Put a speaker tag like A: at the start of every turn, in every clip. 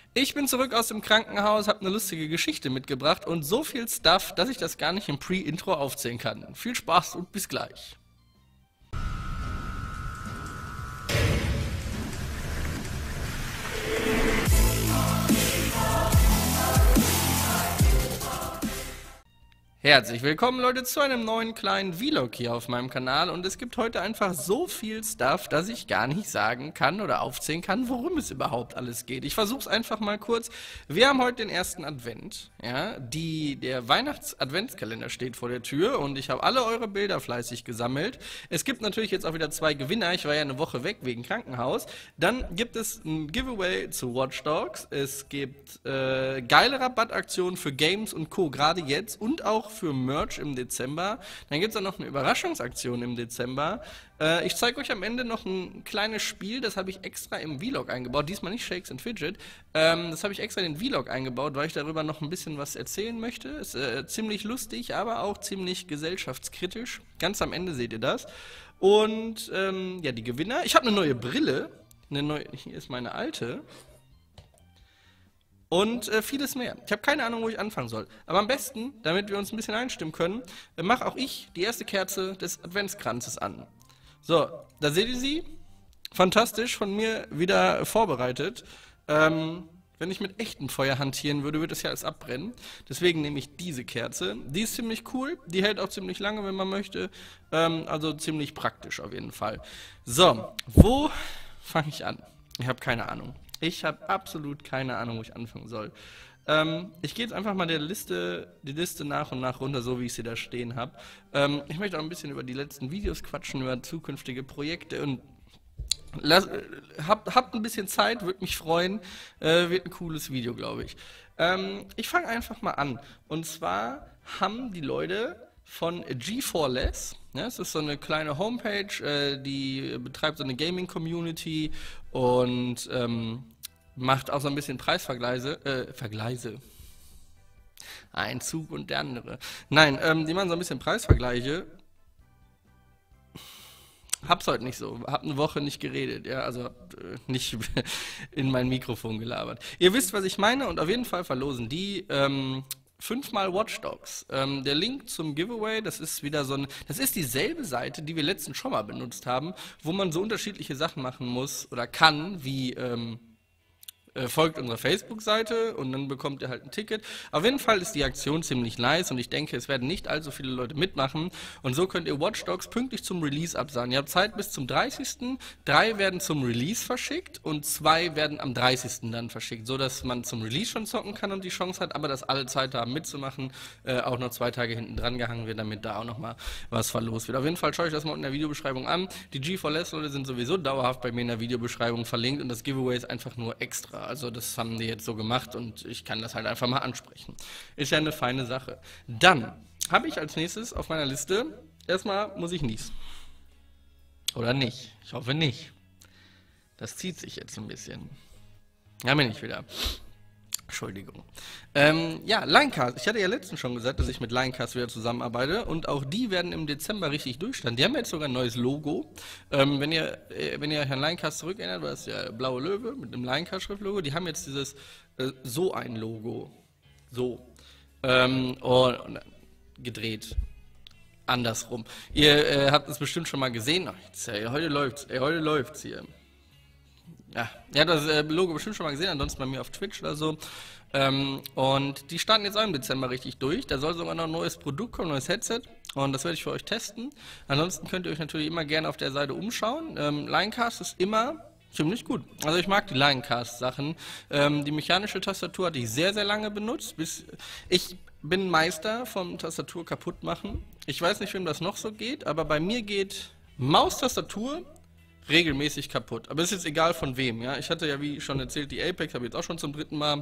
A: Ich bin zurück aus dem Krankenhaus, habe eine lustige Geschichte mitgebracht und so viel Stuff, dass ich das gar nicht im Pre-Intro aufzählen kann. Viel Spaß und bis gleich. Herzlich willkommen, Leute, zu einem neuen kleinen Vlog hier auf meinem Kanal und es gibt heute einfach so viel Stuff, dass ich gar nicht sagen kann oder aufzählen kann, worum es überhaupt alles geht. Ich versuche es einfach mal kurz. Wir haben heute den ersten Advent, ja, der Weihnachts-Adventskalender steht vor der Tür und ich habe alle eure Bilder fleißig gesammelt. Es gibt natürlich jetzt auch wieder 2 Gewinner, ich war ja eine Woche weg wegen Krankenhaus. Dann gibt es ein Giveaway zu Watch Dogs, es gibt geile Rabattaktionen für Games und Co. gerade jetzt und auch für Merch im Dezember. Dann gibt es auch noch eine Überraschungsaktion im Dezember. Ich zeige euch am Ende noch ein kleines Spiel, das habe ich extra im Vlog eingebaut. Diesmal nicht Shakes and Fidget. Das habe ich extra in den Vlog eingebaut, weil ich darüber noch ein bisschen was erzählen möchte. Ist ziemlich lustig, aber auch ziemlich gesellschaftskritisch. Ganz am Ende seht ihr das. Und ja, die Gewinner. Ich habe eine neue Brille. Hier ist meine alte. Und vieles mehr. Ich habe keine Ahnung, wo ich anfangen soll. Aber am besten, damit wir uns ein bisschen einstimmen können, mache auch ich die erste Kerze des Adventskranzes an. So, da seht ihr sie. Fantastisch, von mir wieder vorbereitet. Wenn ich mit echtem Feuer hantieren würde, würde es ja alles abbrennen. Deswegen nehme ich diese Kerze. Die ist ziemlich cool, die hält auch ziemlich lange, wenn man möchte. Also ziemlich praktisch auf jeden Fall. So, wo fange ich an? Ich habe keine Ahnung. Ich habe absolut keine Ahnung, wo ich anfangen soll. Ich gehe jetzt einfach mal die Liste nach und nach runter, so wie ich sie da stehen habe. Ich möchte auch ein bisschen über die letzten Videos quatschen, über zukünftige Projekte und habt ein bisschen Zeit, würde mich freuen. Wird ein cooles Video, glaube ich. Ich fange einfach mal an. Und zwar haben die Leute von G4Less, ja, es ist so eine kleine Homepage, die betreibt so eine Gaming-Community und macht auch so ein bisschen Vergleise. Ein Zug und der andere. Nein, die machen so ein bisschen Preisvergleiche. Hab's heute nicht so, hab eine Woche nicht geredet, ja, also nicht in mein Mikrofon gelabert. Ihr wisst, was ich meine und auf jeden Fall verlosen die 5-mal Watch Dogs. Der Link zum Giveaway, das ist wieder das ist dieselbe Seite, die wir letztens schon mal benutzt haben, wo man so unterschiedliche Sachen machen muss oder kann, wie folgt unserer Facebook-Seite und dann bekommt ihr halt ein Ticket. Auf jeden Fall ist die Aktion ziemlich nice und ich denke, es werden nicht allzu viele Leute mitmachen und so könnt ihr Watch Dogs pünktlich zum Release absagen. Ihr habt Zeit bis zum 30. 3 werden zum Release verschickt und 2 werden am 30. dann verschickt, so dass man zum Release schon zocken kann und die Chance hat, aber dass alle Zeit haben mitzumachen, auch noch 2 Tage hinten dran gehangen wird, damit da auch noch mal was verlost wird. Auf jeden Fall schaue ich das mal in der Videobeschreibung an. Die G4Less-Leute sind sowieso dauerhaft bei mir in der Videobeschreibung verlinkt und das Giveaway ist einfach nur extra. Also das haben die jetzt so gemacht und ich kann das halt einfach mal ansprechen. Ist ja eine feine Sache. Dann habe ich als nächstes auf meiner Liste, erstmal muss ich niesen. Oder nicht. Ich hoffe nicht. Das zieht sich jetzt ein bisschen. Ja, bin ich wieder. Entschuldigung. Ja, Linecast. Ich hatte ja letztens schon gesagt, dass ich mit Linecast wieder zusammenarbeite und auch die werden im Dezember richtig durchstarten. Die haben jetzt sogar ein neues Logo. Wenn ihr euch an Linecast zurückerinnert, war das der blaue Löwe mit einem Linecast-Schriftlogo. Die haben jetzt dieses so ein Logo. So. Und gedreht. Andersrum. Ihr habt es bestimmt schon mal gesehen. Heute läuft's hier. Ja, ihr habt das Logo bestimmt schon mal gesehen, ansonsten bei mir auf Twitch oder so. Und die starten jetzt auch im Dezember richtig durch. Da soll sogar noch ein neues Produkt kommen, ein neues Headset. Und das werde ich für euch testen. Ansonsten könnt ihr euch natürlich immer gerne auf der Seite umschauen. Linecast ist immer ziemlich gut. Also ich mag die Linecast-Sachen. Die mechanische Tastatur hatte ich sehr, sehr lange benutzt. Ich bin Meister vom Tastatur kaputt machen. Ich weiß nicht, wem das noch so geht, aber bei mir geht Maustastatur regelmäßig kaputt. Aber ist jetzt egal von wem, ja. Ich hatte ja, wie schon erzählt, die Apex, habe ich jetzt auch schon zum 3. Mal.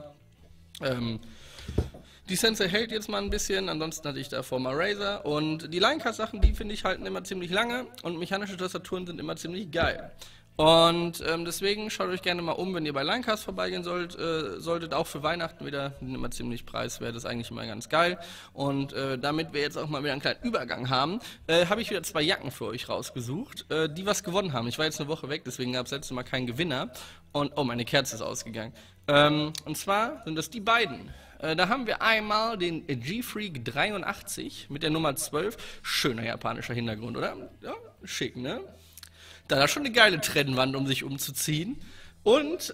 A: Die Sensei hält jetzt mal ein bisschen, ansonsten hatte ich davor mal Razer. Und die Linecast-Sachen, die finde ich halten immer ziemlich lange und mechanische Tastaturen sind immer ziemlich geil. Und deswegen schaut euch gerne mal um, wenn ihr bei Linecast vorbeigehen solltet, auch für Weihnachten wieder, die sind immer ziemlich preiswert, ist eigentlich immer ganz geil. Und damit wir jetzt auch mal wieder einen kleinen Übergang haben, habe ich wieder 2 Jacken für euch rausgesucht, die was gewonnen haben. Ich war jetzt eine Woche weg, deswegen gab es letztes Mal keinen Gewinner. Und, oh, meine Kerze ist ausgegangen. Und zwar sind das die beiden. Da haben wir einmal den G-Freak 83 mit der Nummer 12. Schöner japanischer Hintergrund, oder? Ja, schick, ne? Da hat schon eine geile Trennwand, um sich umzuziehen. Und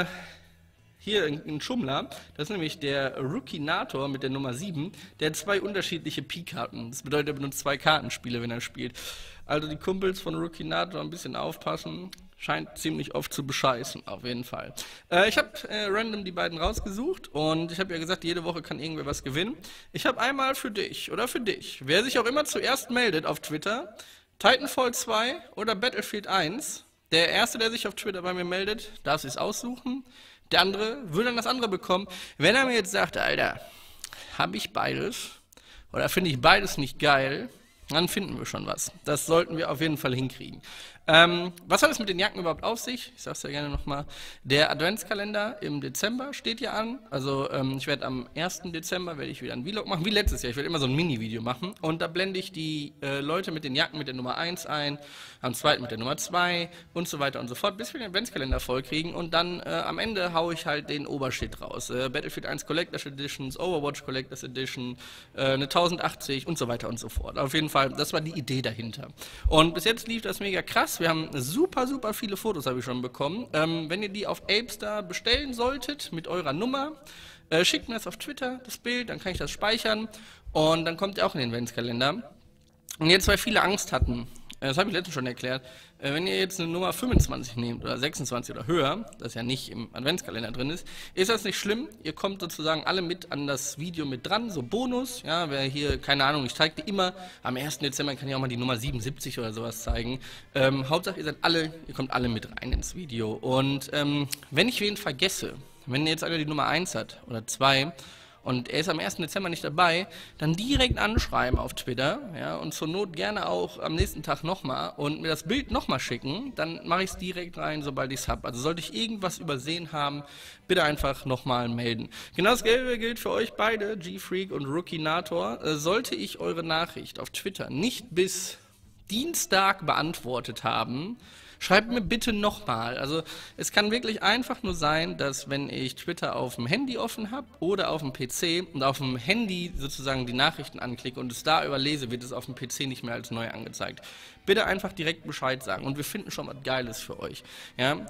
A: hier ein Schummler, das ist nämlich der Rookinator mit der Nummer 7, der hat 2 unterschiedliche Pi-Karten. Das bedeutet, er benutzt 2 Kartenspiele, wenn er spielt. Also die Kumpels von Rookinator ein bisschen aufpassen. Scheint ziemlich oft zu bescheißen, auf jeden Fall. Ich habe random die beiden rausgesucht und ich habe ja gesagt, jede Woche kann irgendwer was gewinnen. Ich habe einmal für dich oder für dich, wer sich auch immer zuerst meldet auf Twitter, Titanfall 2 oder Battlefield 1. Der Erste, der sich auf Twitter bei mir meldet, darf sich's aussuchen. Der andere würde dann das andere bekommen. Wenn er mir jetzt sagt, Alter, habe ich beides oder finde ich beides nicht geil, dann finden wir schon was. Das sollten wir auf jeden Fall hinkriegen. Was hat es mit den Jacken überhaupt auf sich? Ich sag's ja gerne nochmal. Der Adventskalender im Dezember steht ja an. Also ich werde am 1. Dezember werde ich wieder ein Vlog machen, wie letztes Jahr. Ich werde immer so ein Mini-Video machen. Und da blende ich die Leute mit den Jacken mit der Nummer 1 ein, am 2. mit der Nummer 2 und so weiter und so fort, bis wir den Adventskalender voll kriegen. Und dann am Ende haue ich halt den Obershit raus. Battlefield 1 Collector's Editions, Overwatch Collector's Edition, eine 1080 und so weiter und so fort. Auf jeden Fall, das war die Idee dahinter. Und bis jetzt lief das mega krass. Wir haben super viele Fotos, habe ich schon bekommen. Wenn ihr die auf Apestar bestellen solltet, mit eurer Nummer, schickt mir das auf Twitter, das Bild, dann kann ich das speichern und dann kommt ihr auch in den Adventskalender. Und jetzt, weil viele Angst hatten, das habe ich letztens schon erklärt, wenn ihr jetzt eine Nummer 25 nehmt oder 26 oder höher, das ja nicht im Adventskalender drin ist das nicht schlimm. Ihr kommt sozusagen alle mit an das Video mit dran, so Bonus. Ja, wer hier, keine Ahnung, ich zeige dir immer, am 1. Dezember kann ich auch mal die Nummer 77 oder sowas zeigen. Hauptsache, ihr kommt alle mit rein ins Video. Und wenn ich wen vergesse, wenn jetzt einer die Nummer 1 hat oder 2, und er ist am 1. Dezember nicht dabei, dann direkt anschreiben auf Twitter, ja, und zur Not gerne auch am nächsten Tag nochmal und mir das Bild nochmal schicken, dann mache ich es direkt rein, sobald ich es habe. Also sollte ich irgendwas übersehen haben, bitte einfach nochmal melden. Genau das Gelbe gilt für euch beide, G-Freak und Rookinator. Sollte ich eure Nachricht auf Twitter nicht bis Dienstag beantwortet haben, schreibt mir bitte nochmal. Also es kann wirklich einfach nur sein, dass wenn ich Twitter auf dem Handy offen habe oder auf dem PC und auf dem Handy sozusagen die Nachrichten anklicke und es da überlese, wird es auf dem PC nicht mehr als neu angezeigt. Bitte einfach direkt Bescheid sagen und wir finden schon was Geiles für euch. Ja?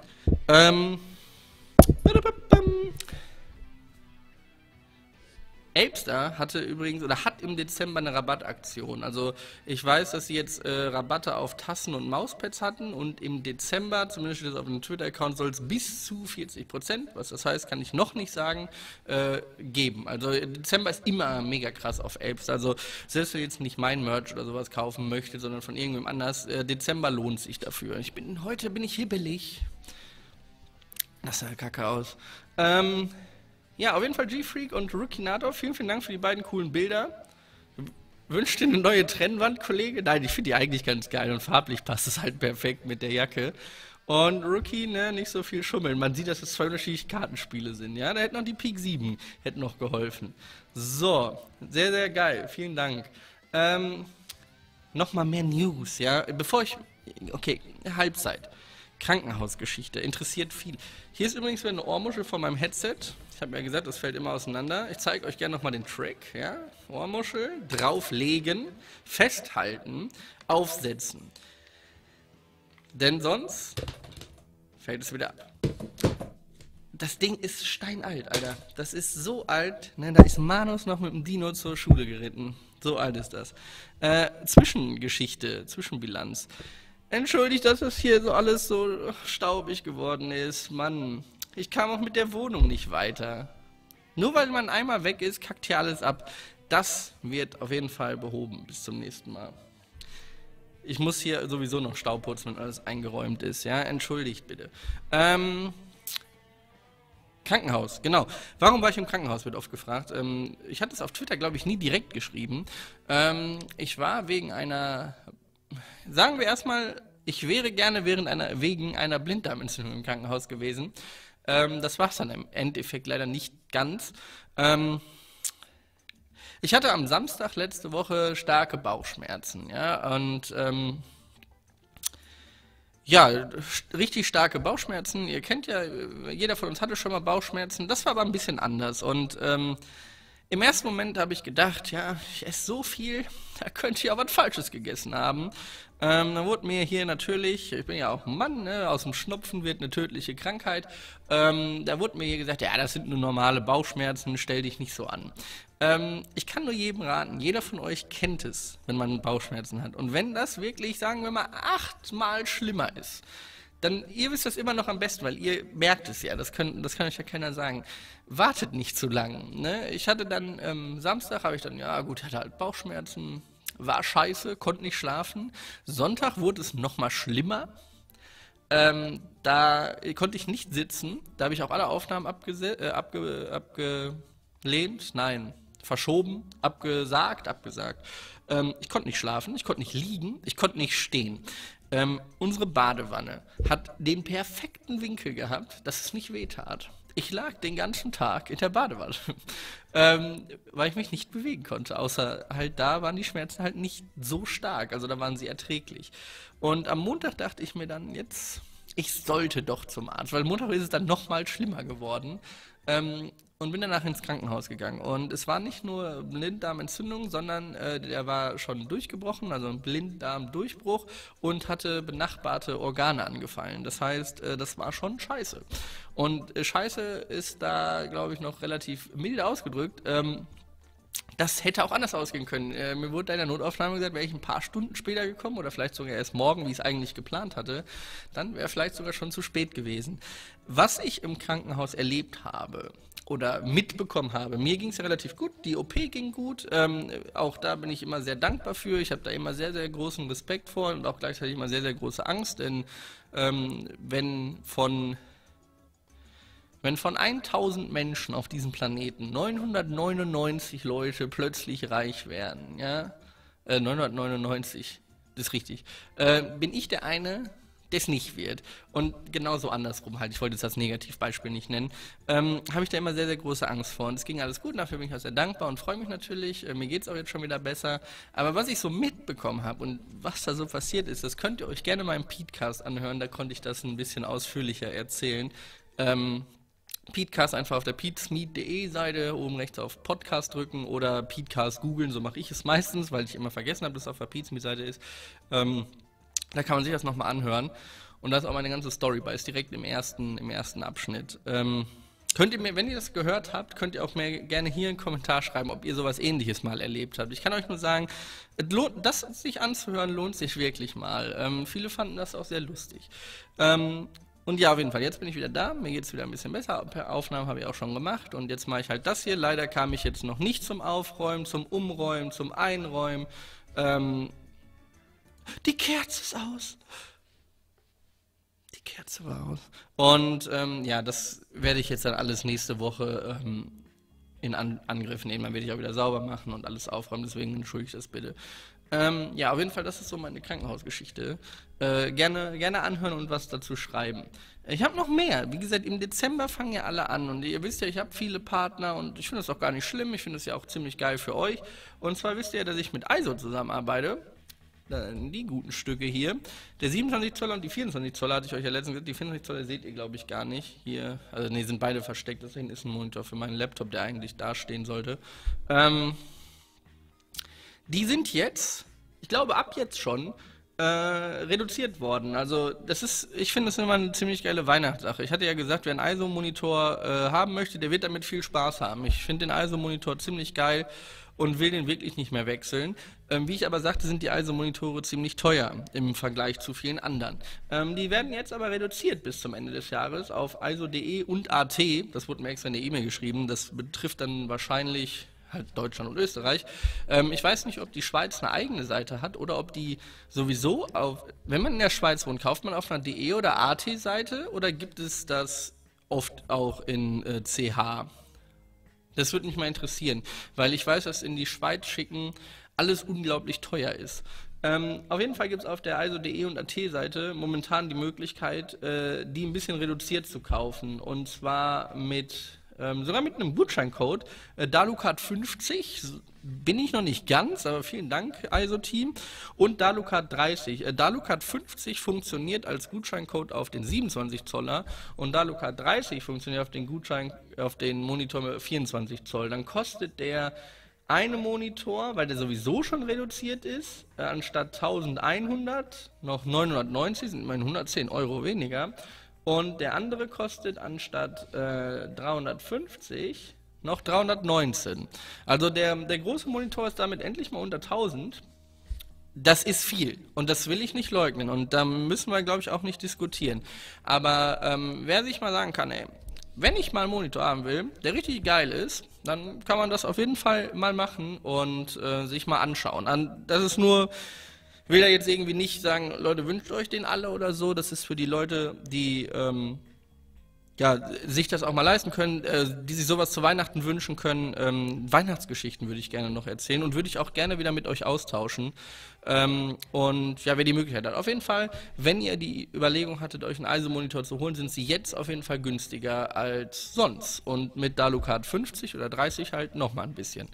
A: Apestar hatte übrigens oder hat im Dezember eine Rabattaktion. Also ich weiß, dass sie jetzt Rabatte auf Tassen und Mauspads hatten und im Dezember, zumindest steht das auf dem Twitter-Account, soll es bis zu 40%, was das heißt, kann ich noch nicht sagen, geben. Also Dezember ist immer mega krass auf Apestar. Also selbst wenn ihr jetzt nicht mein Merch oder sowas kaufen möchtet, sondern von irgendwem anders, Dezember lohnt sich dafür. Heute bin ich hibbelig. Das sah kacke aus. Ja, auf jeden Fall G-Freak und Rookinator, vielen Dank für die beiden coolen Bilder. Wünscht dir eine neue Trennwand, Kollege? Nein, ich finde die eigentlich ganz geil und farblich passt es halt perfekt mit der Jacke. Und Rookie, ne, nicht so viel schummeln. Man sieht, dass es 2 unterschiedliche Kartenspiele sind, ja? Da hätte noch die Pik 7, hätte noch geholfen. So, sehr geil, vielen Dank. Nochmal mehr News, ja? Okay, Halbzeit. Krankenhausgeschichte, interessiert viel. Hier ist übrigens wieder eine Ohrmuschel von meinem Headset. Ich habe ja gesagt, das fällt immer auseinander. Ich zeige euch gerne nochmal den Trick. Ja? Ohrmuschel, drauflegen, festhalten, aufsetzen. Denn sonst fällt es wieder ab. Das Ding ist steinalt, Alter. Das ist so alt. Ne? Da ist Manus noch mit dem Dino zur Schule geritten. So alt ist das. Zwischengeschichte, Zwischenbilanz. Entschuldigt, dass das hier so alles so staubig geworden ist. Mann, ich kam auch mit der Wohnung nicht weiter. Nur weil man einmal weg ist, kackt hier alles ab. Das wird auf jeden Fall behoben bis zum nächsten Mal. Ich muss hier sowieso noch Staub putzen, wenn alles eingeräumt ist. Ja, entschuldigt bitte. Krankenhaus, genau. Warum war ich im Krankenhaus, wird oft gefragt. Ich hatte es auf Twitter, glaube ich, nie direkt geschrieben. Ich war wegen einer... Sagen wir erstmal Ich wäre gerne wegen einer Blinddarmentzündung im Krankenhaus gewesen. Das war es dann im Endeffekt leider nicht ganz. Ähm, Ich hatte am Samstag letzte Woche starke Bauchschmerzen, ja, und ja, richtig starke Bauchschmerzen. Ihr kennt ja, jeder von uns hatte schon mal Bauchschmerzen. Das war aber ein bisschen anders. Und im ersten Moment habe ich gedacht, ja, ich esse so viel, da könnte ich auch was Falsches gegessen haben. Dann wurde mir hier natürlich, ich bin ja auch ein Mann, ne, aus dem Schnupfen wird eine tödliche Krankheit. Da wurde mir hier gesagt, ja, das sind nur normale Bauchschmerzen, stell dich nicht so an. Ich kann nur jedem raten, jeder von euch kennt es, wenn man Bauchschmerzen hat. Und wenn das wirklich, sagen wir mal, 8-mal schlimmer ist, dann, ihr wisst das immer noch am besten, weil ihr merkt es ja, das kann euch ja keiner sagen. Wartet nicht zu lang. Ne? Ich hatte dann, Samstag habe ich dann, ja gut, hatte halt Bauchschmerzen, war scheiße, konnte nicht schlafen. Sonntag wurde es nochmal schlimmer. Da konnte ich nicht sitzen, da habe ich auch alle Aufnahmen abgelehnt, nein, verschoben, abgesagt. Ich konnte nicht schlafen, ich konnte nicht liegen, ich konnte nicht stehen. Unsere Badewanne hat den perfekten Winkel gehabt, dass es nicht wehtat. Ich lag den ganzen Tag in der Badewanne, weil ich mich nicht bewegen konnte, außer halt da waren die Schmerzen halt nicht so stark, also da waren sie erträglich. Und am Montag dachte ich mir dann, jetzt, ich sollte doch zum Arzt, weil Montag ist es dann nochmal schlimmer geworden. Und bin danach ins Krankenhaus gegangen. Und es war nicht nur Blinddarmentzündung, sondern der war schon durchgebrochen, also ein Blinddarmdurchbruch und hatte benachbarte Organe angefallen. Das heißt, das war schon scheiße. Und scheiße ist da, glaube ich, noch relativ milde ausgedrückt. Das hätte auch anders ausgehen können. Mir wurde in der Notaufnahme gesagt, wäre ich ein paar Stunden später gekommen oder vielleicht sogar erst morgen, wie ich es eigentlich geplant hatte, dann wäre vielleicht sogar schon zu spät gewesen. Was ich im Krankenhaus erlebt habe oder mitbekommen habe, mir ging es ja relativ gut, die OP ging gut, auch da bin ich immer sehr dankbar für, ich habe da immer sehr, sehr großen Respekt vor und auch gleichzeitig immer sehr, sehr große Angst, denn wenn von 1000 Menschen auf diesem Planeten 999 Leute plötzlich reich werden, ja, 999, das ist richtig, bin ich der eine, der es nicht wird. Und genauso andersrum halt, ich wollte jetzt das Negativbeispiel nicht nennen, habe ich da immer sehr, sehr große Angst vor. Und es ging alles gut, dafür bin ich auch sehr dankbar und freue mich natürlich, mir geht es auch jetzt schon wieder besser. Aber was ich so mitbekommen habe und was da so passiert ist, das könnt ihr euch gerne mal im Petecast anhören, da konnte ich das ein bisschen ausführlicher erzählen. Petecast einfach auf der petesmeet.de Seite oben rechts auf Podcast drücken oder Petecast googeln, so mache ich es meistens, weil ich immer vergessen habe, dass es auf der Petesmeet Seite ist. Da kann man sich das nochmal anhören und da ist auch meine ganze Story bei, ist direkt im ersten Abschnitt. Könnt ihr mir, wenn ihr das gehört habt, könnt ihr auch mir gerne hier einen Kommentar schreiben, ob ihr sowas Ähnliches mal erlebt habt. Ich kann euch nur sagen, das sich anzuhören lohnt sich wirklich mal. Viele fanden das auch sehr lustig. Und ja, auf jeden Fall, jetzt bin ich wieder da, mir geht es wieder ein bisschen besser, Aufnahmen habe ich auch schon gemacht und jetzt mache ich halt das hier. Leider kam ich jetzt noch nicht zum Aufräumen, zum Umräumen, zum Einräumen. Die Kerze ist aus. Die Kerze war aus. Und ja, das werde ich jetzt dann alles nächste Woche in Angriff nehmen. Dann werde ich auch wieder sauber machen und alles aufräumen, deswegen entschuldigt das bitte. Ja, auf jeden Fall, das ist so meine Krankenhausgeschichte. Gerne anhören und was dazu schreiben. Ich habe noch mehr. Wie gesagt, im Dezember fangen ja alle an. Und ihr wisst ja, ich habe viele Partner und ich finde das auch gar nicht schlimm. Ich finde das ja auch ziemlich geil für euch. Und zwar wisst ihr ja, dass ich mit ISO zusammenarbeite. Die guten Stücke hier. Der 27 Zoller und die 24 Zoller hatte ich euch ja letztens gesagt. Die 24 Zoller seht ihr, glaube ich, gar nicht. Hier, also ne, sind beide versteckt. Das hinten ist ein Monitor für meinen Laptop, der eigentlich da stehen sollte. Die sind jetzt, ich glaube ab jetzt schon, reduziert worden. Also das ist, ich finde das immer eine ziemlich geile Weihnachtssache. Ich hatte ja gesagt, wer einen ISO-Monitor haben möchte, der wird damit viel Spaß haben. Ich finde den ISO-Monitor ziemlich geil und will den wirklich nicht mehr wechseln. Wie ich aber sagte, sind die ISO-Monitore ziemlich teuer im Vergleich zu vielen anderen. Die werden jetzt aber reduziert bis zum Ende des Jahres auf ISO.de und AT. Das wurde mir extra in der E-Mail geschrieben. Das betrifft dann wahrscheinlich halt Deutschland und Österreich. Ich weiß nicht, ob die Schweiz eine eigene Seite hat oder ob die sowieso wenn man in der Schweiz wohnt, kauft man auf einer DE oder AT-Seite oder gibt es das oft auch in CH? Das würde mich mal interessieren, weil ich weiß, dass in die Schweiz schicken alles unglaublich teuer ist. Auf jeden Fall gibt es auf der ISO.de und AT-Seite momentan die Möglichkeit, die ein bisschen reduziert zu kaufen. Und zwar sogar mit einem Gutscheincode, DaluCard50, bin ich noch nicht ganz, aber vielen Dank, ISO-Team, und DaluCard30. DaluCard50 funktioniert als Gutscheincode auf den 27 Zoller und DaluCard30 funktioniert auf den Monitor mit 24 Zoll. Dann kostet der eine Monitor, weil der sowieso schon reduziert ist, anstatt 1100 noch 990, sind immerhin 110 Euro weniger. Und der andere kostet anstatt 350 noch 319. Also der große Monitor ist damit endlich mal unter 1000. Das ist viel und das will ich nicht leugnen und da müssen wir, glaube ich, auch nicht diskutieren. Aber wer sich mal sagen kann, ey, wenn ich mal einen Monitor haben will, der richtig geil ist, dann kann man das auf jeden Fall mal machen und sich mal anschauen. Das ist nur, ich will da jetzt irgendwie nicht sagen, Leute, wünscht euch den alle oder so. Das ist für die Leute, die ja, sich das auch mal leisten können, die sich sowas zu Weihnachten wünschen können. Weihnachtsgeschichten würde ich gerne noch erzählen und würde ich auch gerne wieder mit euch austauschen. Und ja, wer die Möglichkeit hat. Auf jeden Fall, wenn ihr die Überlegung hattet, euch einen ISO-Monitor zu holen, sind sie jetzt auf jeden Fall günstiger als sonst. Und mit DaluCard 50 oder 30 halt nochmal ein bisschen.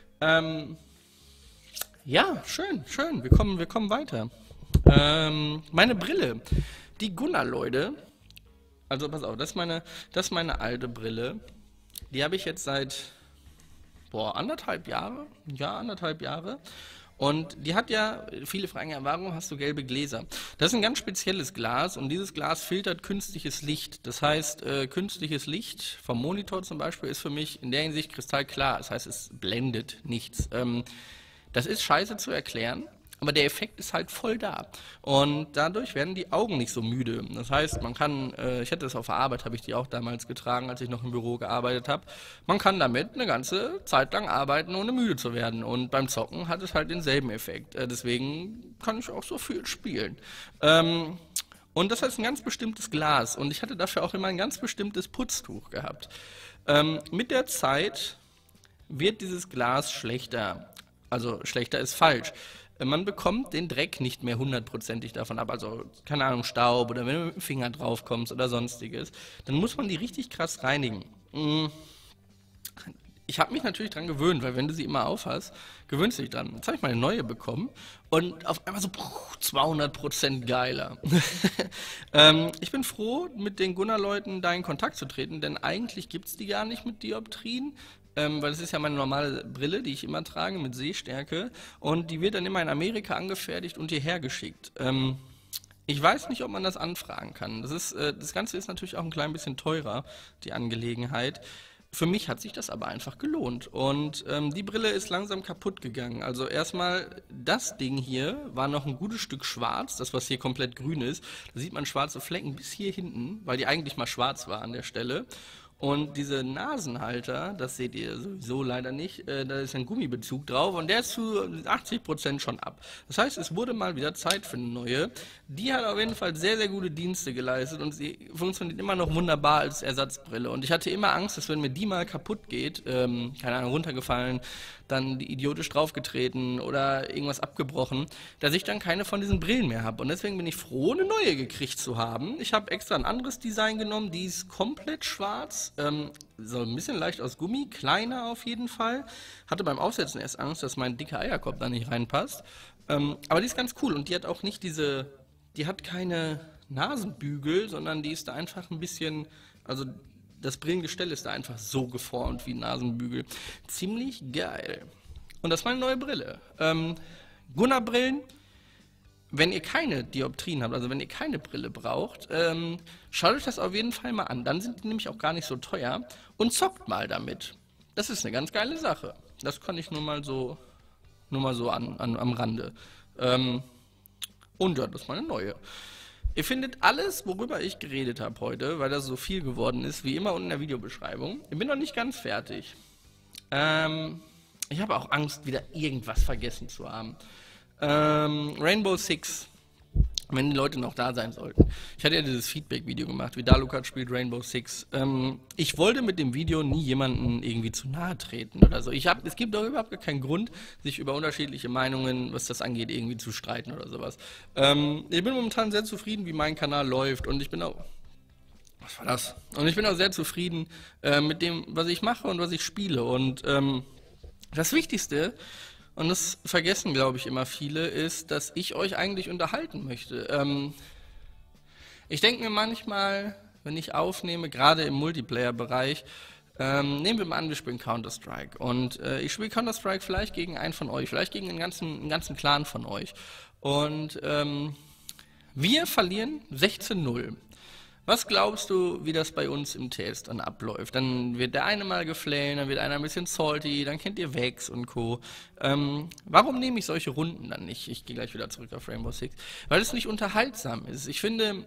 A: Ja, schön, schön. Wir kommen weiter. Meine Brille. Die Gunnar, Leute. Also pass auf, das ist meine alte Brille. Die habe ich jetzt seit, anderthalb Jahre. Ja, anderthalb Jahre. Und die hat ja, viele fragen ja, warum hast du gelbe Gläser? Das ist ein ganz spezielles Glas und dieses Glas filtert künstliches Licht. Das heißt, künstliches Licht vom Monitor zum Beispiel ist für mich in der Hinsicht kristallklar. Das heißt, es blendet nichts. Das ist scheiße zu erklären, aber der Effekt ist halt voll da. Und dadurch werden die Augen nicht so müde. Das heißt, man kann, ich hatte das auf der Arbeit, habe ich die auch damals getragen, als ich noch im Büro gearbeitet habe, man kann damit eine ganze Zeit lang arbeiten, ohne müde zu werden. Und beim Zocken hat es halt denselben Effekt. Deswegen kann ich auch so viel spielen. Und das ist ein ganz bestimmtes Glas. Und ich hatte dafür auch immer ein ganz bestimmtes Putztuch gehabt. Mit der Zeit wird dieses Glas schlechter. Also schlechter ist falsch. Man bekommt den Dreck nicht mehr hundertprozentig davon ab, also keine Ahnung, Staub oder wenn du mit dem Finger drauf kommst oder sonstiges, dann muss man die richtig krass reinigen. Ich habe mich natürlich dran gewöhnt, weil wenn du sie immer aufhast, gewöhnst du dich dran. Jetzt habe ich mal eine neue bekommen und auf einmal so 200% geiler. Ich bin froh, mit den Gunnar-Leuten da in Kontakt zu treten, denn eigentlich gibt es die gar nicht mit Dioptrien. Weil es ist ja meine normale Brille, die ich immer trage mit Sehstärke und die wird dann immer in Amerika angefertigt und hierher geschickt. Ich weiß nicht, ob man das anfragen kann. Das Ganze ist natürlich auch ein klein bisschen teurer, die Angelegenheit. Für mich hat sich das aber einfach gelohnt und die Brille ist langsam kaputt gegangen. Also erstmal, das Ding hier war noch ein gutes Stück schwarz, das was hier komplett grün ist. Da sieht man schwarze Flecken bis hier hinten, weil die eigentlich mal schwarz war an der Stelle. Und diese Nasenhalter, das seht ihr sowieso leider nicht, da ist ein Gummibezug drauf und der ist zu 80% schon ab. Das heißt, es wurde mal wieder Zeit für eine neue. Die hat auf jeden Fall sehr, sehr gute Dienste geleistet und sie funktioniert immer noch wunderbar als Ersatzbrille. Und ich hatte immer Angst, dass wenn mir die mal kaputt geht, keine Ahnung, runtergefallen, dann idiotisch draufgetreten oder irgendwas abgebrochen, dass ich dann keine von diesen Brillen mehr habe. Und deswegen bin ich froh, eine neue gekriegt zu haben. Ich habe extra ein anderes Design genommen, die ist komplett schwarz, so ein bisschen leicht aus Gummi, kleiner auf jeden Fall. Hatte beim Aufsetzen erst Angst, dass mein dicker Eierkopf da nicht reinpasst. Aber die ist ganz cool und die hat auch nicht die hat keine Nasenbügel, sondern die ist da einfach ein bisschen, also das Brillengestell ist da einfach so geformt wie ein Nasenbügel. Ziemlich geil. Und das ist meine neue Brille. Gunnar-Brillen, wenn ihr keine Dioptrien habt, also wenn ihr keine Brille braucht, schaut euch das auf jeden Fall mal an. Dann sind die nämlich auch gar nicht so teuer und zockt mal damit. Das ist eine ganz geile Sache. Das kann ich nur mal so am Rande. Und ja, das ist meine neue. Ihr findet alles, worüber ich geredet habe heute, weil das so viel geworden ist, wie immer unten in der Videobeschreibung. Ich bin noch nicht ganz fertig. Ich habe auch Angst, wieder irgendwas vergessen zu haben. Rainbow Six wenn die Leute noch da sein sollten. Ich hatte ja dieses Feedback-Video gemacht, wie Dalukat spielt Rainbow Six. Ich wollte mit dem Video nie jemanden irgendwie zu nahe treten oder so. Es gibt auch überhaupt keinen Grund, sich über unterschiedliche Meinungen, was das angeht, irgendwie zu streiten oder sowas. Ich bin momentan sehr zufrieden, wie mein Kanal läuft und ich bin auch... Was war das? Und ich bin auch sehr zufrieden mit dem, was ich mache und was ich spiele. Und das Wichtigste, und das vergessen, glaube ich, immer viele, ist, dass ich euch eigentlich unterhalten möchte. Ich denke mir manchmal, wenn ich aufnehme, gerade im Multiplayer-Bereich, nehmen wir mal an, wir spielen Counter-Strike. Und ich spiele Counter-Strike vielleicht gegen einen von euch, vielleicht gegen einen ganzen Clan von euch. Und wir verlieren 16-0. Was glaubst du, wie das bei uns im TS dann abläuft? Dann wird der eine mal geflamed, dann wird einer ein bisschen salty, dann kennt ihr Vex und Co. Warum nehme ich solche Runden dann nicht? Ich gehe gleich wieder zurück auf Rainbow Six. Weil es nicht unterhaltsam ist. Ich finde,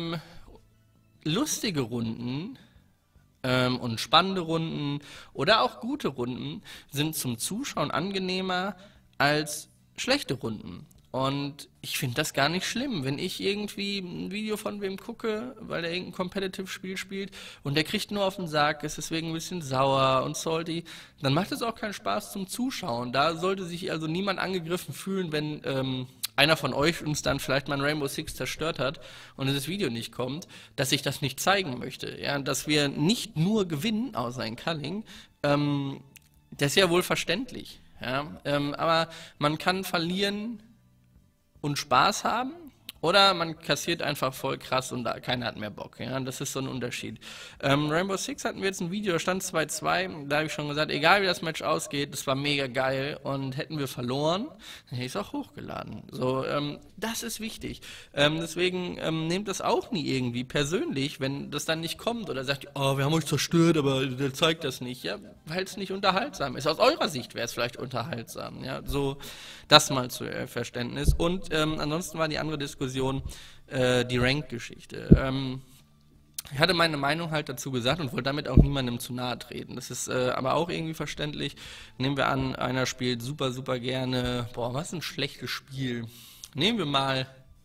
A: lustige Runden und spannende Runden oder auch gute Runden sind zum Zuschauen angenehmer als schlechte Runden. Und ich finde das gar nicht schlimm, wenn ich irgendwie ein Video von wem gucke, weil der irgendein Competitive-Spiel spielt und der kriegt nur auf den Sack, ist deswegen ein bisschen sauer und salty, dann macht es auch keinen Spaß zum Zuschauen. Da sollte sich also niemand angegriffen fühlen, wenn einer von euch uns dann vielleicht mal ein Rainbow Six zerstört hat und dieses Video nicht kommt, dass ich das nicht zeigen möchte. Ja, dass wir nicht nur gewinnen, außer in Culling, das ist ja wohl verständlich. Ja, aber man kann verlieren und Spaß haben oder man kassiert einfach voll krass und keiner hat mehr Bock. Ja? Das ist so ein Unterschied. Rainbow Six hatten wir jetzt ein Video, da stand 2-2, da habe ich schon gesagt, egal wie das Match ausgeht, das war mega geil und hätten wir verloren, dann hätte ich es auch hochgeladen. So, das ist wichtig. Deswegen nehmt das auch nie irgendwie persönlich, wenn das dann nicht kommt oder sagt, oh, wir haben euch zerstört, aber der zeigt das nicht. Ja, weil es nicht unterhaltsam ist. Aus eurer Sicht wäre es vielleicht unterhaltsam. Ja, so das mal zu Verständnis. Und ansonsten war die andere Diskussion die Rank-Geschichte. Ich hatte meine Meinung halt dazu gesagt und wollte damit auch niemandem zu nahe treten. Das ist aber auch irgendwie verständlich. Nehmen wir an, einer spielt super, super gerne, boah, was ein schlechtes Spiel. Nehmen wir mal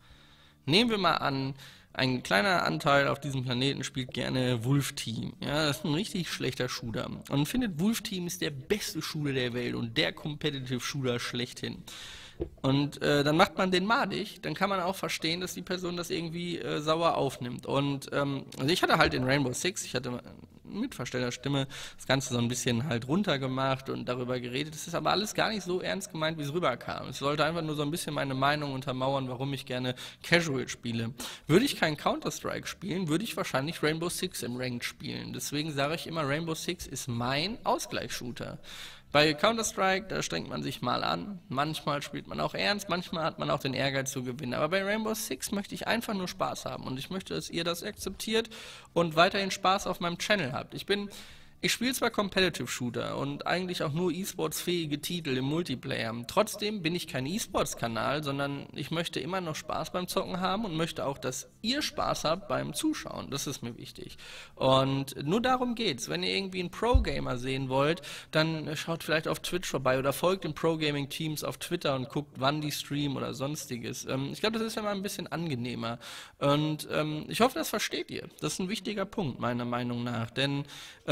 A: an, ein kleiner Anteil auf diesem Planeten spielt gerne Wolf Team. Ja, das ist ein richtig schlechter Shooter. Und findet, Wolf Team ist der beste Shooter der Welt und der Competitive Shooter schlechthin. Und dann macht man den madig, dann kann man auch verstehen, dass die Person das irgendwie sauer aufnimmt. Und also ich hatte halt in Rainbow Six, ich hatte mit verstellter Stimme das Ganze so ein bisschen halt runtergemacht und darüber geredet. Das ist aber alles gar nicht so ernst gemeint, wie es rüberkam. Es sollte einfach nur so ein bisschen meine Meinung untermauern, warum ich gerne Casual spiele. Würde ich kein Counter-Strike spielen, würde ich wahrscheinlich Rainbow Six im Ranked spielen. Deswegen sage ich immer, Rainbow Six ist mein Ausgleichsshooter. Bei Counter-Strike, da strengt man sich mal an, manchmal spielt man auch ernst, manchmal hat man auch den Ehrgeiz zu gewinnen. Aber bei Rainbow Six möchte ich einfach nur Spaß haben und ich möchte, dass ihr das akzeptiert und weiterhin Spaß auf meinem Channel habt. Ich spiele zwar Competitive Shooter und eigentlich auch nur E-Sports-fähige Titel im Multiplayer. Trotzdem bin ich kein E-Sports-Kanal, sondern ich möchte immer noch Spaß beim Zocken haben und möchte auch, dass ihr Spaß habt beim Zuschauen. Das ist mir wichtig. Und nur darum geht's. Wenn ihr irgendwie einen Pro-Gamer sehen wollt, dann schaut vielleicht auf Twitch vorbei oder folgt den Pro-Gaming-Teams auf Twitter und guckt, wann die streamen oder sonstiges. Ich glaube, das ist ja mal ein bisschen angenehmer. Und ich hoffe, das versteht ihr. Das ist ein wichtiger Punkt, meiner Meinung nach. Denn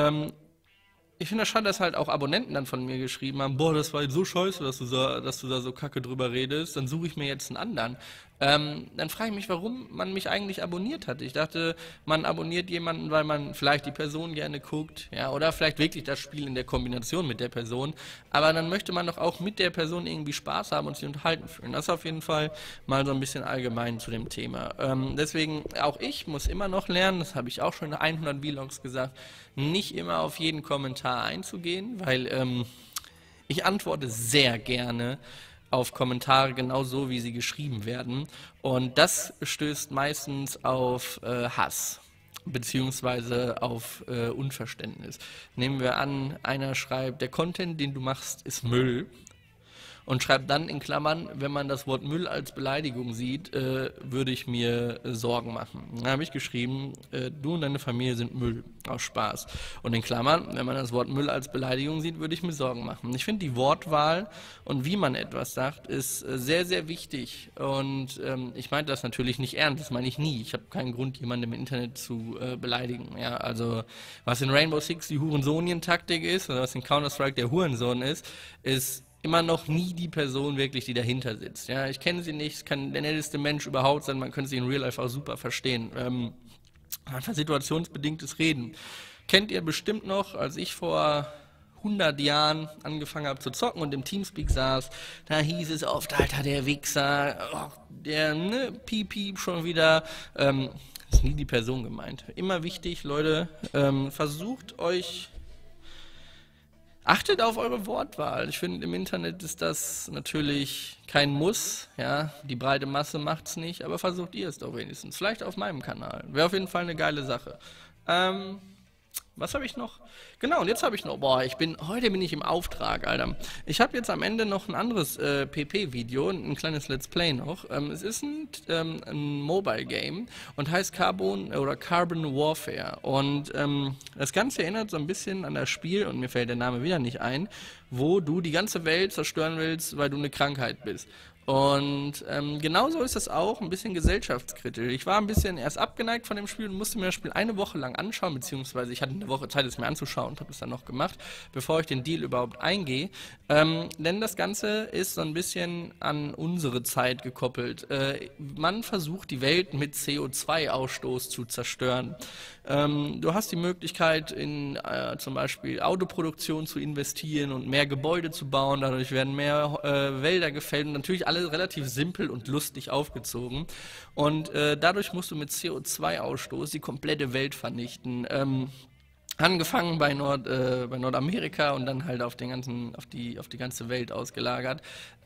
A: ich finde das schade, dass halt auch Abonnenten dann von mir geschrieben haben, boah, das war jetzt so scheiße, dass du da so kacke drüber redest, dann suche ich mir jetzt einen anderen. Dann frage ich mich, warum man mich eigentlich abonniert hat. Ich dachte, man abonniert jemanden, weil man vielleicht die Person gerne guckt, ja, oder vielleicht wirklich das Spiel in der Kombination mit der Person. Aber dann möchte man doch auch mit der Person irgendwie Spaß haben und sich unterhalten fühlen. Das ist auf jeden Fall mal so ein bisschen allgemein zu dem Thema. Deswegen, auch ich muss immer noch lernen, das habe ich auch schon in 100 Vlogs gesagt, nicht immer auf jeden Kommentar einzugehen, weil ich antworte sehr gerne auf Kommentare genauso, wie sie geschrieben werden. Und das stößt meistens auf Hass, beziehungsweise auf Unverständnis. Nehmen wir an, einer schreibt, der Content, den du machst, ist Müll. und schreibt dann in Klammern, wenn man das Wort Müll als Beleidigung sieht, würde ich mir Sorgen machen. Dann habe ich geschrieben, du und deine Familie sind Müll, aus Spaß. Und in Klammern, wenn man das Wort Müll als Beleidigung sieht, würde ich mir Sorgen machen. Ich finde, die Wortwahl und wie man etwas sagt, ist sehr, sehr wichtig. Und ich meinte das natürlich nicht ernst, das meine ich nie. Ich habe keinen Grund, jemanden im Internet zu beleidigen. Ja, also was in Rainbow Six die Hurensonien-Taktik ist, oder was in Counter-Strike der Hurensohn ist immer noch nie die Person wirklich, die dahinter sitzt. Ja, ich kenne sie nicht, es kann der netteste Mensch überhaupt sein, man könnte sie in Real Life auch super verstehen. Einfach situationsbedingtes Reden. Kennt ihr bestimmt noch, als ich vor 100 Jahren angefangen habe zu zocken und im Teamspeak saß, da hieß es oft, Alter, der Wichser, oh, der, ne, piep, piep, schon wieder, ist nie die Person gemeint. Immer wichtig, Leute, achtet auf eure Wortwahl. Ich finde, im Internet ist das natürlich kein Muss, ja, die breite Masse macht's nicht, aber versucht ihr es doch wenigstens. Vielleicht auf meinem Kanal. Wäre auf jeden Fall eine geile Sache. Was habe ich noch? Genau, und jetzt habe ich noch, heute bin ich im Auftrag, Alter. Ich habe jetzt am Ende noch ein anderes PP-Video, ein kleines Let's Play noch. Es ist ein Mobile-Game und heißt Carbon Warfare. Und das Ganze erinnert so ein bisschen an das Spiel, und mir fällt der Name wieder nicht ein, wo du die ganze Welt zerstören willst, weil du eine Krankheit bist. Und genauso ist es auch ein bisschen gesellschaftskritisch. Ich war ein bisschen erst abgeneigt von dem Spiel und musste mir das Spiel eine Woche lang anschauen, beziehungsweise ich hatte eine Woche Zeit, es mir anzuschauen und habe es dann noch gemacht, bevor ich den Deal überhaupt eingehe. Denn das Ganze ist so ein bisschen an unsere Zeit gekoppelt. Man versucht, die Welt mit CO2-Ausstoß zu zerstören. Du hast die Möglichkeit, in zum Beispiel Autoproduktion zu investieren und mehr Gebäude zu bauen. Dadurch werden mehr Wälder gefällt und natürlich alle relativ simpel und lustig aufgezogen. Und dadurch musst du mit CO2-Ausstoß die komplette Welt vernichten. Angefangen bei Nordamerika und dann halt auf die ganze Welt ausgelagert.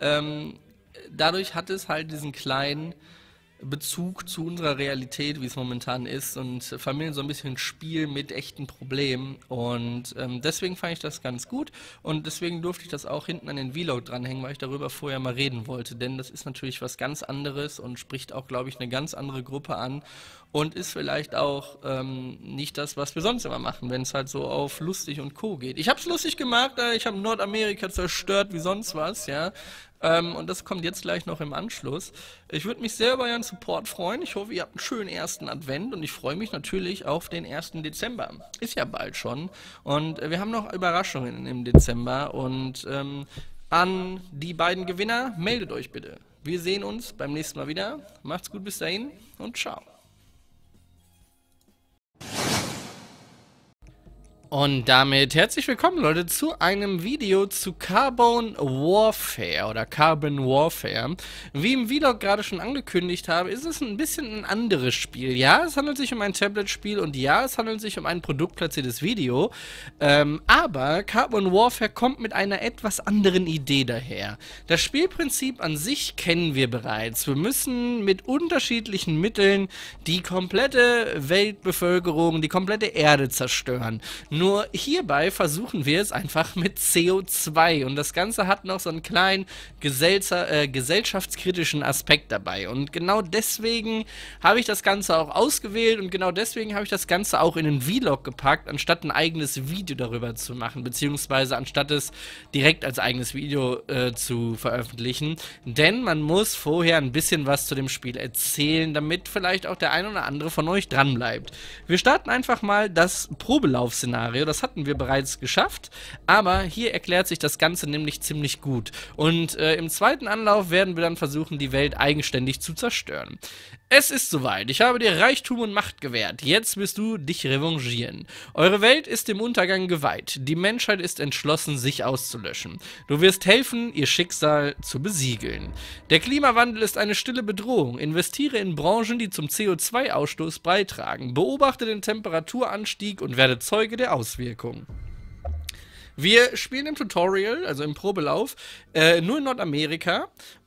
A: Dadurch hat es halt diesen kleinen Bezug zu unserer Realität, wie es momentan ist, und vermitteln so ein bisschen Spiel mit echten Problemen. Und deswegen fand ich das ganz gut und deswegen durfte ich das auch hinten an den Vlog dranhängen, weil ich darüber vorher mal reden wollte. Denn das ist natürlich was ganz anderes und spricht auch, glaube ich, eine ganz andere Gruppe an und ist vielleicht auch nicht das, was wir sonst immer machen, wenn es halt so auf lustig und Co. geht. Ich habe es lustig gemacht, ich habe Nordamerika zerstört wie sonst was, ja. Und das kommt jetzt gleich noch im Anschluss. Ich würde mich sehr über euren Support freuen. Ich hoffe, ihr habt einen schönen ersten Advent und ich freue mich natürlich auf den 1. Dezember. Ist ja bald schon. Und wir haben noch Überraschungen im Dezember. Und an die beiden Gewinner, meldet euch bitte. Wir sehen uns beim nächsten Mal wieder. Macht's gut bis dahin und ciao. Und damit herzlich willkommen, Leute, zu einem Video zu Carbon Warfare oder Carbon Warfare. Wie im Vlog gerade schon angekündigt habe, ist es ein bisschen ein anderes Spiel. Ja, es handelt sich um ein Tablet-Spiel und ja, es handelt sich um ein produktplatziertes Video. Aber Carbon Warfare kommt mit einer etwas anderen Idee daher. Das Spielprinzip an sich kennen wir bereits. Wir müssen mit unterschiedlichen Mitteln die komplette Weltbevölkerung, die komplette Erde zerstören. Nur hierbei versuchen wir es einfach mit CO2 und das Ganze hat noch so einen kleinen gesellschaftskritischen Aspekt dabei und genau deswegen habe ich das Ganze auch ausgewählt und genau deswegen habe ich das Ganze auch in einen Vlog gepackt, anstatt ein eigenes Video darüber zu machen, beziehungsweise anstatt es direkt als eigenes Video zu veröffentlichen, denn man muss vorher ein bisschen was zu dem Spiel erzählen, damit vielleicht auch der ein oder andere von euch dranbleibt. Wir starten einfach mal das Probelaufszenario. Das hatten wir bereits geschafft, aber hier erklärt sich das Ganze nämlich ziemlich gut. Und im zweiten Anlauf werden wir dann versuchen, die Welt eigenständig zu zerstören. Es ist soweit. Ich habe dir Reichtum und Macht gewährt. Jetzt wirst du dich revanchieren. Eure Welt ist dem Untergang geweiht. Die Menschheit ist entschlossen, sich auszulöschen. Du wirst helfen, ihr Schicksal zu besiegeln. Der Klimawandel ist eine stille Bedrohung. Investiere in Branchen, die zum CO2-Ausstoß beitragen. Beobachte den Temperaturanstieg und werde Zeuge der Auswirkungen. Wir spielen im Tutorial, also im Probelauf, nur in Nordamerika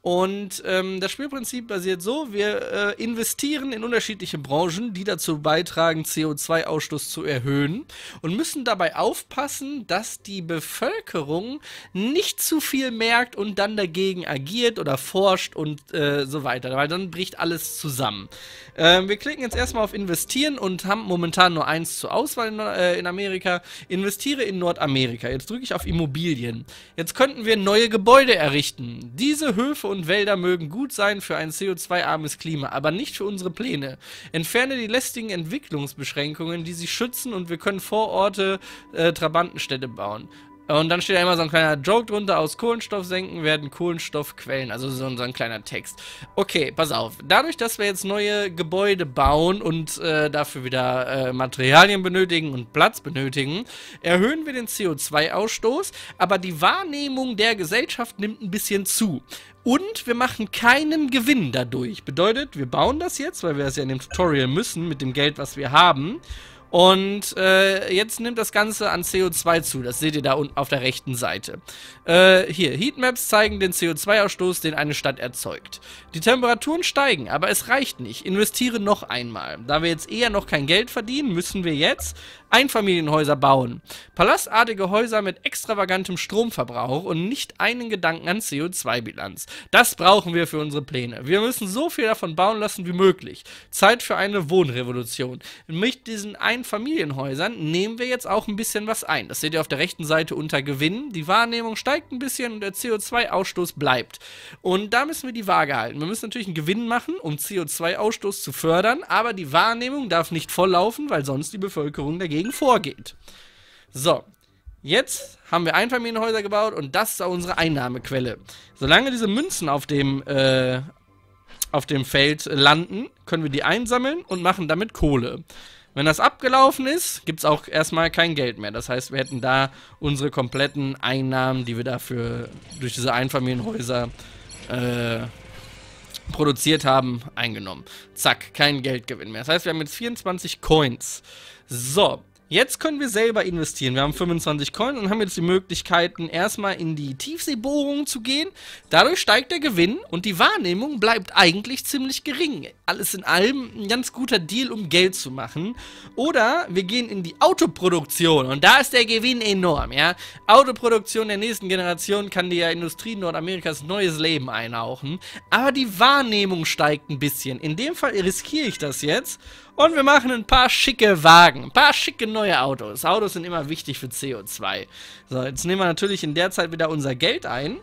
A: Und das Spielprinzip basiert so, wir investieren in unterschiedliche Branchen, die dazu beitragen, CO2-Ausstoß zu erhöhen und müssen dabei aufpassen, dass die Bevölkerung nicht zu viel merkt und dann dagegen agiert oder forscht und so weiter, weil dann bricht alles zusammen. Wir klicken jetzt erstmal auf Investieren und haben momentan nur eins zur Auswahl in Amerika. Investiere in Nordamerika. Jetzt drücke ich auf Immobilien. Jetzt könnten wir neue Gebäude errichten. Diese Höfe und Wälder mögen gut sein für ein CO2-armes Klima, aber nicht für unsere Pläne. Entferne die lästigen Entwicklungsbeschränkungen, die sie schützen, und wir können Vororte Trabantenstädte bauen. Und dann steht da immer so ein kleiner Joke drunter: aus Kohlenstoffsenken werden Kohlenstoffquellen, also so ein kleiner Text. Okay, pass auf. Dadurch, dass wir jetzt neue Gebäude bauen und dafür wieder Materialien benötigen und Platz benötigen, erhöhen wir den CO2-Ausstoß, aber die Wahrnehmung der Gesellschaft nimmt ein bisschen zu. Und wir machen keinen Gewinn dadurch. Bedeutet, wir bauen das jetzt, weil wir das ja in dem Tutorial müssen, mit dem Geld, was wir haben. Und jetzt nimmt das Ganze an CO2 zu. Das seht ihr da unten auf der rechten Seite. Hier, Heatmaps zeigen den CO2-Ausstoß, den eine Stadt erzeugt. Die Temperaturen steigen, aber es reicht nicht. Investiere noch einmal. Da wir jetzt eher noch kein Geld verdienen, müssen wir jetzt Einfamilienhäuser bauen. Palastartige Häuser mit extravagantem Stromverbrauch und nicht einen Gedanken an CO2-Bilanz. Das brauchen wir für unsere Pläne. Wir müssen so viel davon bauen lassen wie möglich. Zeit für eine Wohnrevolution. Mit diesen Einfamilienhäusern nehmen wir jetzt auch ein bisschen was ein. Das seht ihr auf der rechten Seite unter Gewinn. Die Wahrnehmung steigt ein bisschen und der CO2-Ausstoß bleibt. Und da müssen wir die Waage halten. Wir müssen natürlich einen Gewinn machen, um CO2-Ausstoß zu fördern, aber die Wahrnehmung darf nicht volllaufen, weil sonst die Bevölkerung dagegen vorgeht. So, jetzt haben wir Einfamilienhäuser gebaut und das ist auch unsere Einnahmequelle. Solange diese Münzen auf dem Feld landen, können wir die einsammeln und machen damit Kohle. Wenn das abgelaufen ist, gibt es auch erstmal kein Geld mehr. Das heißt, wir hätten da unsere kompletten Einnahmen, die wir dafür durch diese Einfamilienhäuser produziert haben, eingenommen. Zack, kein Geldgewinn mehr. Das heißt, wir haben jetzt 24 Coins. So, jetzt können wir selber investieren. Wir haben 25 Coins und haben jetzt die Möglichkeiten, erstmal in die Tiefseebohrungen zu gehen. Dadurch steigt der Gewinn und die Wahrnehmung bleibt eigentlich ziemlich gering. Alles in allem ein ganz guter Deal, um Geld zu machen. Oder wir gehen in die Autoproduktion und da ist der Gewinn enorm, ja. Autoproduktion der nächsten Generation kann der Industrie Nordamerikas neues Leben einhauchen. Aber die Wahrnehmung steigt ein bisschen. In dem Fall riskiere ich das jetzt. Und wir machen ein paar schicke Wagen, ein paar schicke neue Autos. Autos sind immer wichtig für CO2. So, jetzt nehmen wir natürlich in der Zeit wieder unser Geld ein.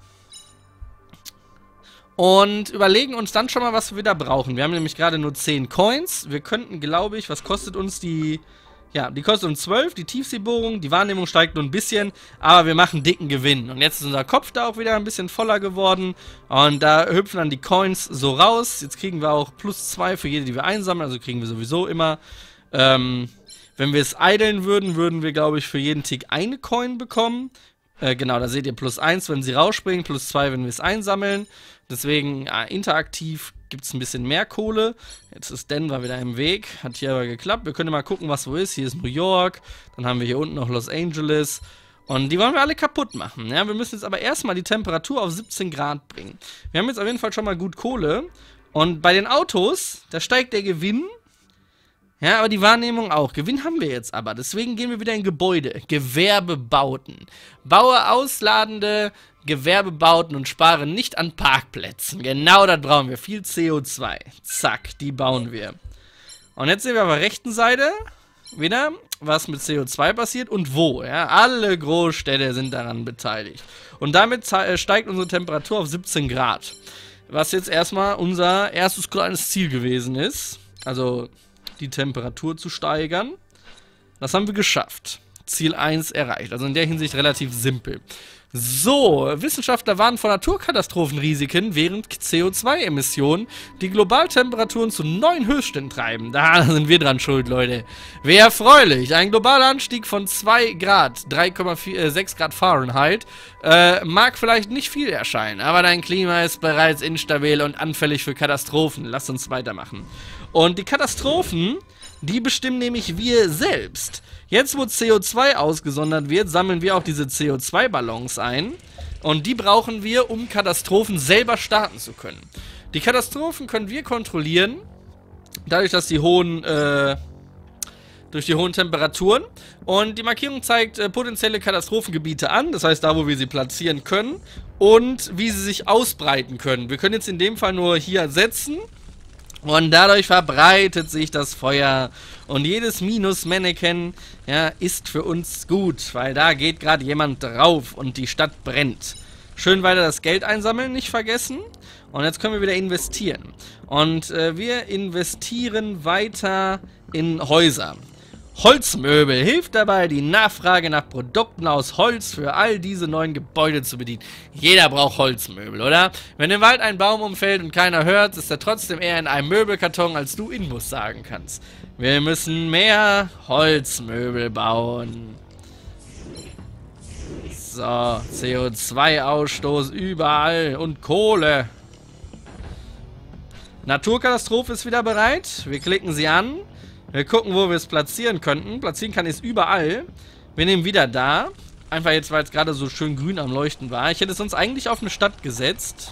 A: Und überlegen uns dann schon mal, was wir wieder brauchen. Wir haben nämlich gerade nur 10 Coins. Wir könnten, glaube ich, was kostet uns die... Ja, die kostet uns 12, die Tiefseebohrung, die Wahrnehmung steigt nur ein bisschen, aber wir machen dicken Gewinn. Und jetzt ist unser Kopf da auch wieder ein bisschen voller geworden und da hüpfen dann die Coins so raus. Jetzt kriegen wir auch +2 für jede, die wir einsammeln, also kriegen wir sowieso immer. Wenn wir es idlen würden, würden wir, glaube ich, für jeden Tick eine Coin bekommen. Genau, da seht ihr +1, wenn sie rausspringen, +2, wenn wir es einsammeln. Deswegen interaktiv gibt es ein bisschen mehr Kohle. Jetzt ist Denver wieder im Weg. Hat hier aber geklappt. Wir können mal gucken, was wo ist. Hier ist New York. Dann haben wir hier unten noch Los Angeles. Und die wollen wir alle kaputt machen. Ja, wir müssen jetzt aber erstmal die Temperatur auf 17 Grad bringen. Wir haben jetzt auf jeden Fall schon mal gut Kohle. Und bei den Autos, da steigt der Gewinn. Ja, aber die Wahrnehmung auch. Gewinn haben wir jetzt aber. Deswegen gehen wir wieder in Gebäude. Gewerbebauten. Baue ausladende Gewerbebauten und spare nicht an Parkplätzen. Genau das brauchen wir. Viel CO2. Zack, die bauen wir. Und jetzt sehen wir auf der rechten Seite wieder, was mit CO2 passiert und wo. Ja, alle Großstädte sind daran beteiligt. Und damit steigt unsere Temperatur auf 17 Grad. Was jetzt erstmal unser erstes kleines Ziel gewesen ist. Also die Temperatur zu steigern. Das haben wir geschafft. Ziel 1 erreicht. Also in der Hinsicht relativ simpel. So, Wissenschaftler warnen vor Naturkatastrophenrisiken während CO2-Emissionen, die Globaltemperaturen zu neuen Höchstständen treiben. Da sind wir dran schuld, Leute. Wie erfreulich. Ein globaler Anstieg von 2 Grad, 3,6 Grad Fahrenheit, mag vielleicht nicht viel erscheinen, aber dein Klima ist bereits instabil und anfällig für Katastrophen. Lass uns weitermachen. Und die Katastrophen, die bestimmen nämlich wir selbst. Jetzt, wo CO2 ausgesondert wird, sammeln wir auch diese CO2-Ballons ein. Und die brauchen wir, um Katastrophen selber starten zu können. Die Katastrophen können wir kontrollieren, dadurch, dass die hohen, durch die hohen Temperaturen. Und die Markierung zeigt potenzielle Katastrophengebiete an, das heißt da, wo wir sie platzieren können und wie sie sich ausbreiten können. Wir können jetzt in dem Fall nur hier setzen und dadurch verbreitet sich das Feuer. Und jedes Minus-Mannequin, ja, ist für uns gut, weil da geht gerade jemand drauf und die Stadt brennt. Schön weiter das Geld einsammeln, nicht vergessen. Und jetzt können wir wieder investieren. Und wir investieren weiter in Häuser. Holzmöbel hilft dabei, die Nachfrage nach Produkten aus Holz für all diese neuen Gebäude zu bedienen. Jeder braucht Holzmöbel, oder? Wenn im Wald ein Baum umfällt und keiner hört, ist er trotzdem eher in einem Möbelkarton, als du Inbus sagen kannst. Wir müssen mehr Holzmöbel bauen. So, CO2-Ausstoß überall und Kohle. Naturkatastrophe ist wieder bereit. Wir klicken sie an. Wir gucken, wo wir es platzieren könnten. Platzieren kann ich es überall. Wir nehmen wieder da. Einfach jetzt, weil es gerade so schön grün am Leuchten war. Ich hätte es sonst eigentlich auf eine Stadt gesetzt.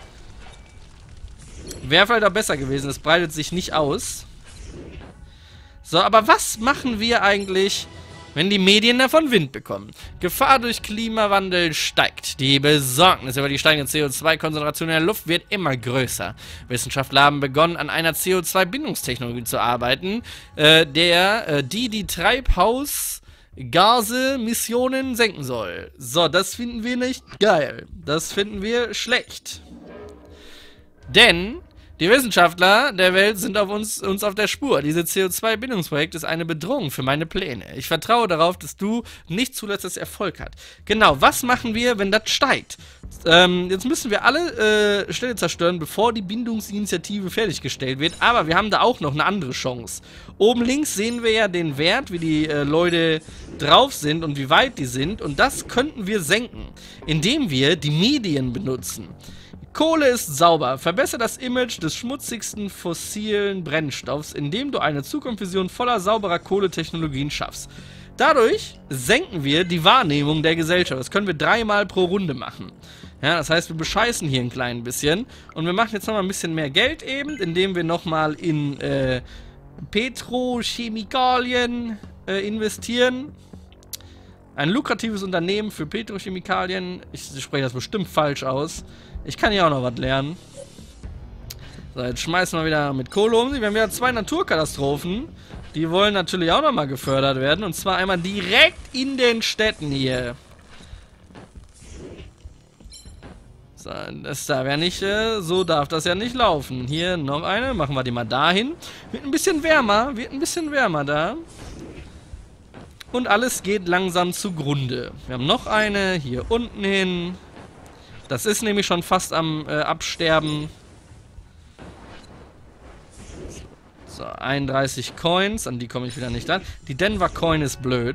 A: Wäre vielleicht auch besser gewesen. Es breitet sich nicht aus. So, aber was machen wir eigentlich, wenn die Medien davon Wind bekommen? Gefahr durch Klimawandel steigt. Die Besorgnis über die steigende CO2-Konzentration in der Luft wird immer größer. Wissenschaftler haben begonnen, an einer CO2-Bindungstechnologie zu arbeiten, die Treibhausgase-Emissionen senken soll. So, das finden wir nicht geil. Das finden wir schlecht. Denn die Wissenschaftler der Welt sind uns auf der Spur. Diese CO2-Bindungsprojekt ist eine Bedrohung für meine Pläne. Ich vertraue darauf, dass du nicht zulässt, dass Erfolg hat. Genau, was machen wir, wenn das steigt? Jetzt müssen wir alle Städte zerstören, bevor die Bindungsinitiative fertiggestellt wird. Aber wir haben da auch noch eine andere Chance. Oben links sehen wir ja den Wert, wie die Leute drauf sind und wie weit die sind. Und das könnten wir senken, indem wir die Medien benutzen. Kohle ist sauber. Verbessere das Image des schmutzigsten fossilen Brennstoffs, indem du eine Zukunftsvision voller sauberer Kohletechnologien schaffst. Dadurch senken wir die Wahrnehmung der Gesellschaft. Das können wir 3-mal pro Runde machen. Ja, das heißt, wir bescheißen hier ein klein bisschen. Und wir machen jetzt nochmal ein bisschen mehr Geld eben, indem wir nochmal in Petrochemikalien investieren. Ein lukratives Unternehmen für Petrochemikalien. Ich spreche das bestimmt falsch aus. Ich kann hier auch noch was lernen. So, jetzt schmeißen wir wieder mit Kohle um. Wir haben ja 2 Naturkatastrophen. Die wollen natürlich auch nochmal gefördert werden. Und zwar einmal direkt in den Städten hier. So, das darf ja nicht, so darf das ja nicht laufen. Hier noch eine. Machen wir die mal dahin. Wird ein bisschen wärmer da. Und alles geht langsam zugrunde. Wir haben noch eine hier unten hin. Das ist nämlich schon fast am Absterben. So, 31 Coins. An die komme ich wieder nicht ran. Die Denver Coin ist blöd.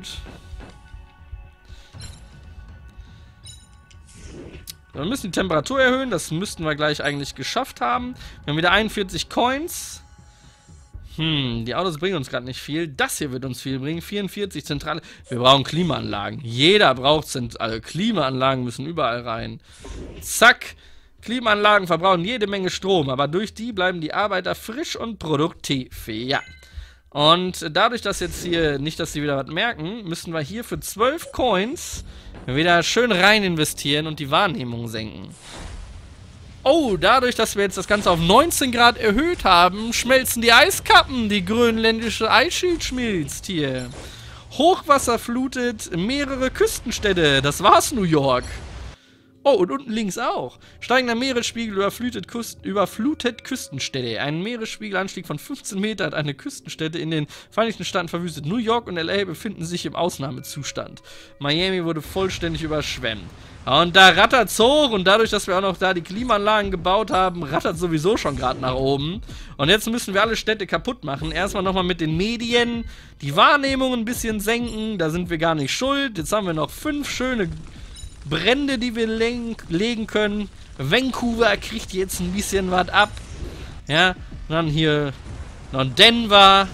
A: Wir müssen die Temperatur erhöhen. Das müssten wir gleich eigentlich geschafft haben. Wir haben wieder 41 Coins. Die Autos bringen uns gerade nicht viel. Das hier wird uns viel bringen. 44 zentrale. Wir brauchen Klimaanlagen. Jeder braucht also Klimaanlagen müssen überall rein. Zack. Klimaanlagen verbrauchen jede Menge Strom, aber durch die bleiben die Arbeiter frisch und produktiv. Ja. Und dadurch, dass jetzt hier nicht, dass sie wieder was merken, müssen wir hier für 12 Coins wieder schön rein investieren und die Wahrnehmung senken. Oh, dadurch, dass wir jetzt das Ganze auf 19 Grad erhöht haben, schmelzen die Eiskappen. Die grönländische Eisschild schmilzt hier. Hochwasser flutet mehrere Küstenstädte. Das war's, New York. Oh, und unten links auch. Steigender Meeresspiegel überflutet Küstenstädte. Ein Meeresspiegelanstieg von 15 Meter hat eine Küstenstädte in den Vereinigten Staaten verwüstet. New York und LA befinden sich im Ausnahmezustand. Miami wurde vollständig überschwemmt. Und da rattert's hoch und dadurch, dass wir auch noch da die Klimaanlagen gebaut haben, rattert sowieso schon gerade nach oben. Und jetzt müssen wir alle Städte kaputt machen. Erstmal nochmal mit den Medien die Wahrnehmung ein bisschen senken. Da sind wir gar nicht schuld. Jetzt haben wir noch 5 schöne Brände, die wir legen können. Vancouver kriegt jetzt ein bisschen was ab. Ja, und dann hier noch Denver.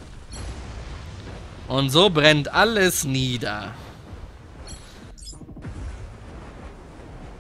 A: Und so brennt alles nieder.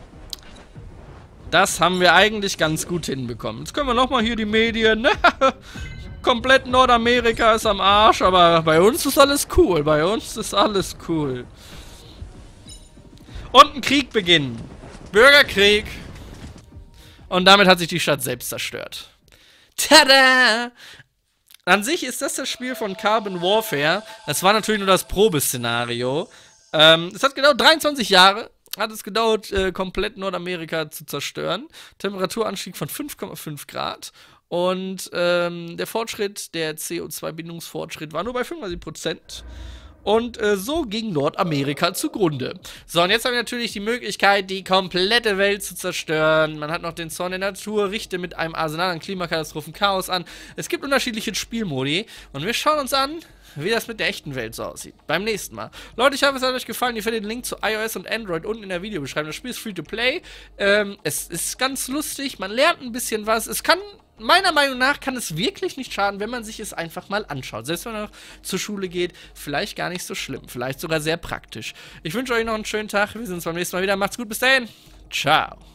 A: Das haben wir eigentlich ganz gut hinbekommen. Jetzt können wir nochmal hier die Medien. Komplett Nordamerika ist am Arsch, aber bei uns ist alles cool. Bei uns ist alles cool. Und ein Krieg beginnen. Bürgerkrieg. Und damit hat sich die Stadt selbst zerstört. Tada! An sich ist das Spiel von Carbon Warfare. Das war natürlich nur das Probeszenario. Es hat genau 23 Jahre. Hat es gedauert, komplett Nordamerika zu zerstören. Temperaturanstieg von 5,5 Grad. Und der Fortschritt, der CO2-Bindungsfortschritt war nur bei 75%. Und so ging Nordamerika zugrunde. So, und jetzt haben wir natürlich die Möglichkeit, die komplette Welt zu zerstören. Man hat noch den Zorn der Natur, richte mit einem Arsenal an Klimakatastrophen Chaos an. Es gibt unterschiedliche Spielmodi. Und wir schauen uns an, wie das mit der echten Welt so aussieht. Beim nächsten Mal. Leute, ich hoffe, es hat euch gefallen. Ihr findet den Link zu iOS und Android unten in der Videobeschreibung. Das Spiel ist free to play. Es ist ganz lustig. Man lernt ein bisschen was. Es kann... Meiner Meinung nach kann es wirklich nicht schaden, wenn man sich es einfach mal anschaut. Selbst wenn man noch zur Schule geht, vielleicht gar nicht so schlimm. Vielleicht sogar sehr praktisch. Ich wünsche euch noch einen schönen Tag. Wir sehen uns beim nächsten Mal wieder. Macht's gut, bis dahin. Ciao.